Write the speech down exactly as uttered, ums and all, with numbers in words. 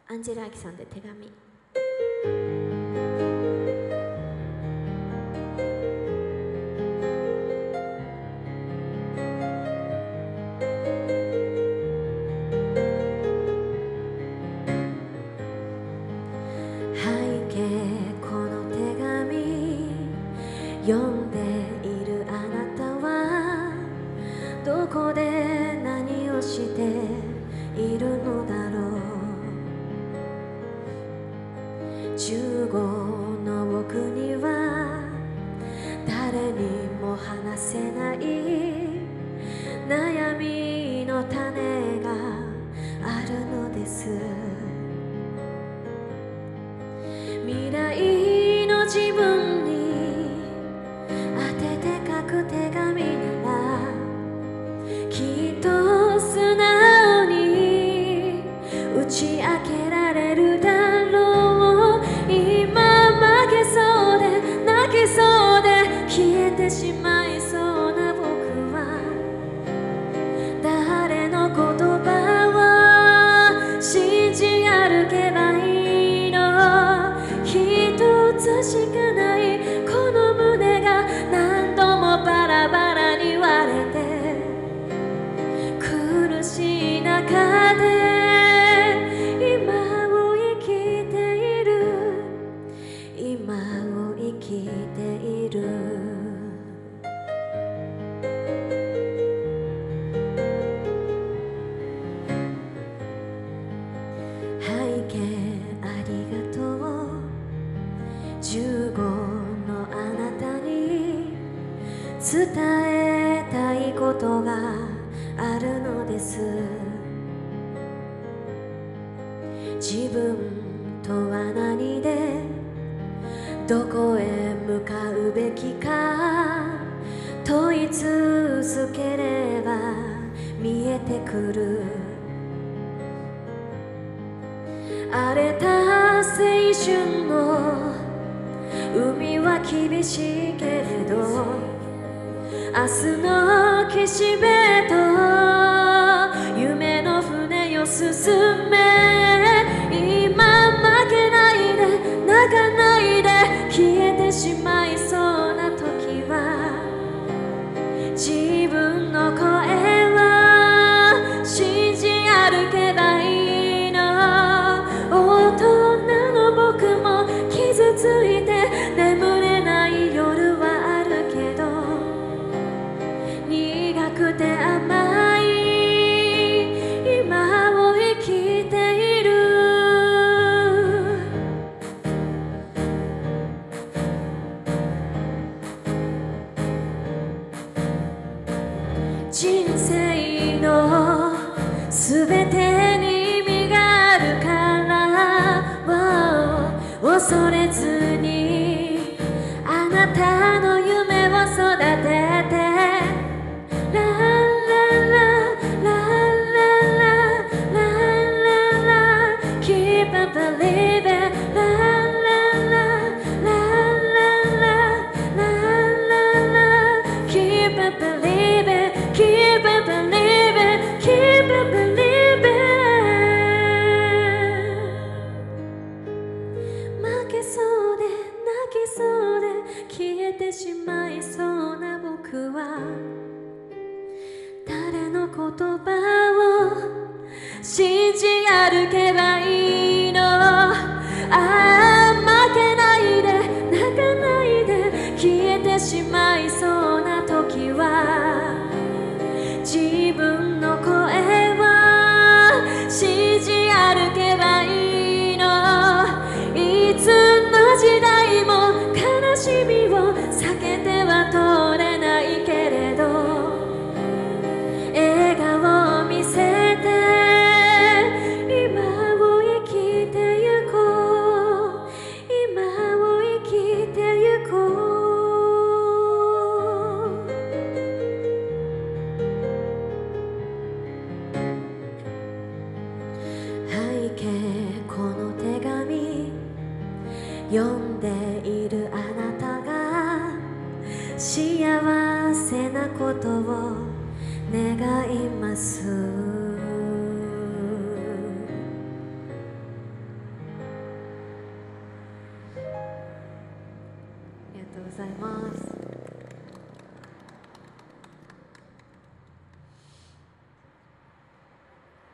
アンジェラ・アキさんで手紙。 読んでいるあなたはどこで何をしているのだろう。じゅうごの僕には誰にも話せない悩みの種があるのです。未来の自分に手紙ならきっと素直に打ち明けられるだろう。今負けそうで泣きそうで消えてしまいそうな僕は誰の言葉を信じ歩けばいいの。一つしかないこの胸が何度もバラバラに割れて苦しい中で今を生きている今を生きている。背景ありがとう。じゅうごのあなたに伝えたいことがあるのです。自分とは何でどこへ向かうべきか問い続ければ見えてくる。荒れた青春の海は厳しいけれど明日の岸辺と夢の船よ進め。今負けないで泣かないで消えてしまいそうな時は自分の声を信じ歩けばいいの。大人の僕も傷ついて眠れない夜はあるけど苦くて甘い今を生きている。人生のすべてに意味があるから恐れずにあなたの夢を育ててララララララララ Keep on believing ラララララララ Keep on believing Keep on believing Keep on believing 負けそうで泣きそうで消えてしまいそうな僕は誰の言葉を信じ歩けばいいの。ああ負けないで泣かないで消えてしまいそうな時は自分の声を信じ歩けばいいの。いつの時代も悲しみを避けては通れないけれど笑顔を見せて今を生きてゆこう今を生きてゆこう。背景この手紙読んでいるあなたが幸せなことを願います。 がとうございます。